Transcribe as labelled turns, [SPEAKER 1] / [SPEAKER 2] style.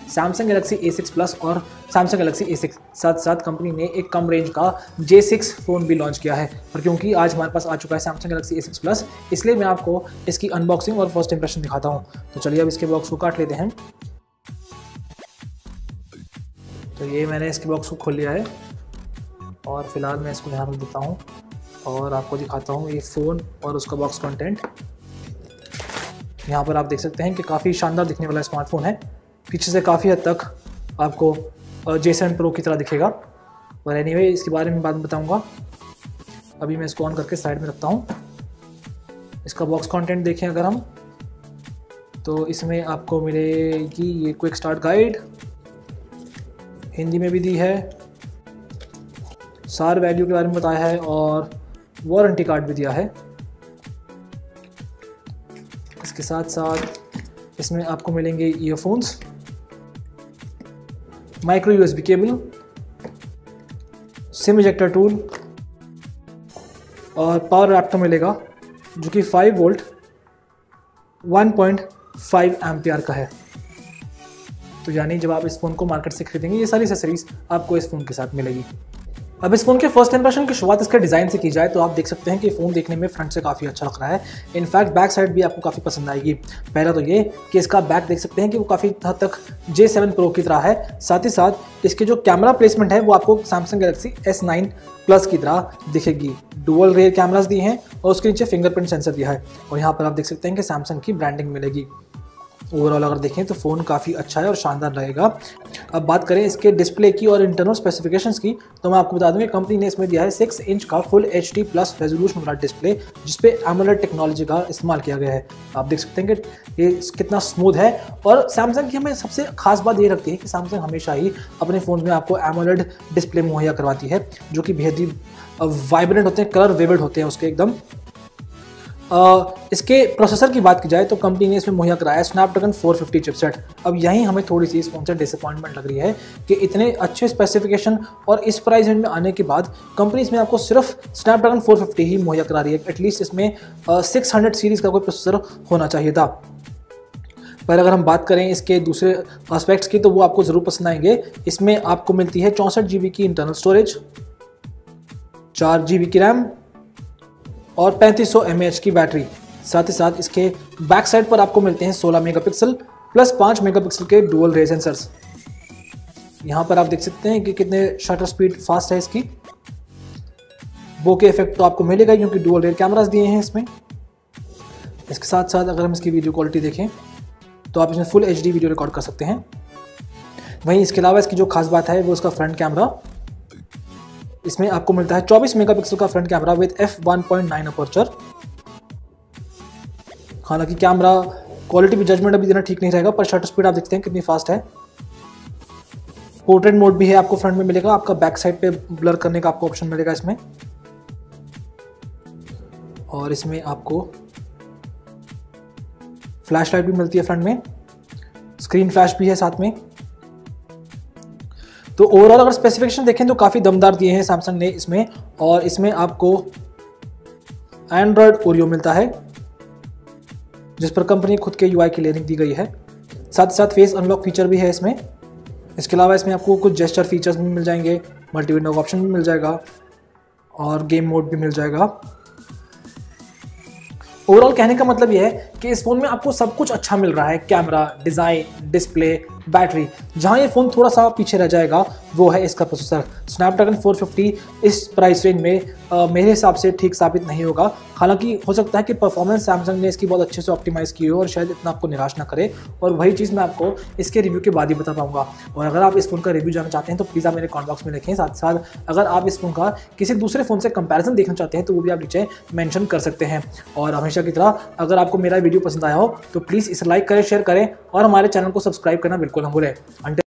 [SPEAKER 1] Samsung Galaxy A6 plus और Samsung Galaxy A6। साथ साथ कंपनी ने एक कम रेंज का J6 फ़ोन भी लॉन्च किया है। पर क्योंकि आज हमारे पास आ चुका है सैमसंग गैलेक्सी A6 प्लस, इसलिए मैं आपको इसकी अनबॉक्सिंग और फर्स्ट इंप्रेशन दिखाता हूँ। तो चलिए अब इसके बॉक्स को काट लेते हैं। तो ये मैंने इसके बॉक्स को खोल लिया है और फिलहाल मैं इसको यहाँ रख देता हूँ और आपको दिखाता हूँ ये फ़ोन और उसका बॉक्स कंटेंट। यहाँ पर आप देख सकते हैं कि काफ़ी शानदार दिखने वाला स्मार्टफोन है। पीछे से काफ़ी हद तक आपको J7 Pro की तरह दिखेगा। और एनीवे इसके बारे में बाद में बताऊँगा। अभी मैं इसको ऑन करके साइड में रखता हूँ। इसका बॉक्स कंटेंट देखें अगर हम, तो इसमें आपको मिलेगी ये क्विक स्टार्ट गाइड, हिंदी में भी दी है, सार वैल्यू के बारे में बताया है और वारंटी कार्ड भी दिया है। इसके साथ साथ इसमें आपको मिलेंगे earphones, micro USB cable, SIM ejector tool और पावर एडेप्टर मिलेगा जो कि 5 वोल्ट 1.5 एम्पियर का है। तो यानी जब आप इस फ़ोन को मार्केट से खरीदेंगे ये सारी एक्सेसरीज आपको इस फ़ोन के साथ मिलेगी। अब इस फ़ोन के फर्स्ट इंप्रेशन की शुरुआत इसके डिज़ाइन से की जाए तो आप देख सकते हैं कि फ़ोन देखने में फ्रंट से काफ़ी अच्छा लग रहा है। इनफैक्ट बैक साइड भी आपको काफ़ी पसंद आएगी। पहला तो ये कि इसका बैक देख सकते हैं कि वो काफ़ी हद तक J7 Pro की तरह है। साथ ही साथ इसके जो कैमरा प्लेसमेंट है वो आपको सैमसंग गैलेक्सी S9 प्लस की तरह दिखेगी। डुअल रेयर कैमरास दिए हैं और उसके नीचे फिंगरप्रिंट सेंसर दिया है और यहाँ पर आप देख सकते हैं कि सैमसंग की ब्रांडिंग मिलेगी। ओवरऑल अगर देखें तो फ़ोन काफ़ी अच्छा है और शानदार रहेगा। अब बात करें इसके डिस्प्ले की और इंटरनल स्पेसिफिकेशंस की, तो मैं आपको बता दूं कि कंपनी ने इसमें दिया है 6 इंच का फुल HD प्लस रेजोल्यूशन वाला डिस्प्ले, जिसपे AMOLED टेक्नोलॉजी का इस्तेमाल किया गया है। आप देख सकते हैं कि ये कितना स्मूथ है। और सैमसंग की हमें सबसे खास बात ये रखती है कि सैमसंग हमेशा ही अपने फ़ोन में आपको AMOLED डिस्प्ले मुहैया करवाती है, जो कि बेहद ही वाइब्रेंट होते हैं, कलर विविड होते हैं उसके एकदम। इसके प्रोसेसर की बात की जाए तो कंपनी ने इसमें मुहैया कराया स्नैपड्रैगन 450 चिपसेट। अब यहीं हमें थोड़ी सी इस फोन से डिसअपॉइंटमेंट लग रही है कि इतने अच्छे स्पेसिफिकेशन और इस प्राइस रेंज में आने के बाद कंपनी इसमें आपको सिर्फ स्नैपड्रैगन 450 ही मुहैया करा रही है। एटलीस्ट इसमें 600 सीरीज़ का कोई प्रोसेसर होना चाहिए था। पर अगर हम बात करें इसके दूसरे एस्पेक्ट्स की तो वो आपको ज़रूर पसंद आएंगे। इसमें आपको मिलती है 64 GB की इंटरनल स्टोरेज, 4 GB की रैम और 3500 mAh की बैटरी। साथ ही साथ इसके बैक साइड पर आपको मिलते हैं 16 मेगापिक्सल प्लस 5 मेगापिक्सल के डुअल रे सेंसर्स। यहाँ पर आप देख सकते हैं कि कितने शटर स्पीड फास्ट है इसकी। बोके इफेक्ट तो आपको मिलेगा क्योंकि डुअल रेयर कैमरास दिए हैं इसमें। इसके साथ साथ अगर हम इसकी वीडियो क्वालिटी देखें तो आप इसमें फुल HD वीडियो रिकॉर्ड कर सकते हैं। वहीं इसके अलावा इसकी जो खास बात है वो उसका फ्रंट कैमरा। इसमें आपको मिलता है 24 मेगापिक्सल का front camera with f1.9 aperture. हालांकि कैमरा क्वालिटी भी जजमेंट अभी देना ठीक नहीं रहेगा, पर शटर स्पीड आप देखते हैं कितनी फास्ट है। पोर्ट्रेट मोड भी है आपको फ्रंट में मिलेगा। आपका बैक साइड पे ब्लर करने का आपको ऑप्शन मिलेगा इसमें। और इसमें आपको फ्लैश लाइट भी मिलती है फ्रंट में, स्क्रीन फ्लैश भी है साथ में। तो ओवरऑल अगर स्पेसिफिकेशन देखें तो काफ़ी दमदार दिए हैं सैमसंग ने इसमें। और इसमें आपको एंड्रॉयड ओरियो मिलता है जिस पर कंपनी खुद के UI की लेयरिंग दी गई है। साथ ही साथ फेस अनलॉक फीचर भी है इसमें। इसके अलावा इसमें आपको कुछ जेस्चर फीचर्स भी मिल जाएंगे, मल्टी विंडो का ऑप्शन भी मिल जाएगा और गेम मोड भी मिल जाएगा। ओवरऑल कहने का मतलब यह है कि इस फ़ोन में आपको सब कुछ अच्छा मिल रहा है, कैमरा, डिज़ाइन, डिस्प्ले, बैटरी। जहां ये फ़ोन थोड़ा सा पीछे रह जाएगा वो है इसका प्रोसेसर। स्नैपड्रैगन 450 इस प्राइस रेंज में मेरे हिसाब से ठीक साबित नहीं होगा। हालांकि हो सकता है कि परफॉर्मेंस सैमसंग ने इसकी बहुत अच्छे से ऑप्टिमाइज़ की हो और शायद इतना आपको निराश ना करे, और वही चीज़ मैं आपको इसके रिव्यू के बाद ही बता पाऊंगा। और अगर आप इस फ़ोन का रिव्यू जानना चाहते हैं तो प्लीज़ आप मेरे कमेंट बॉक्स में लिखें। साथ साथ अगर आप इस फ़ोन का किसी दूसरे फ़ोन से कंपैरिजन देखना चाहते हैं तो वो भी आप नीचे मेंशन कर सकते हैं। और हमेशा की तरह अगर आपको मेरा वीडियो पसंद आया हो तो प्लीज़ इसे लाइक करें, शेयर करें और हमारे चैनल को सब्सक्राइब करना बिल्कुल ना भूलें।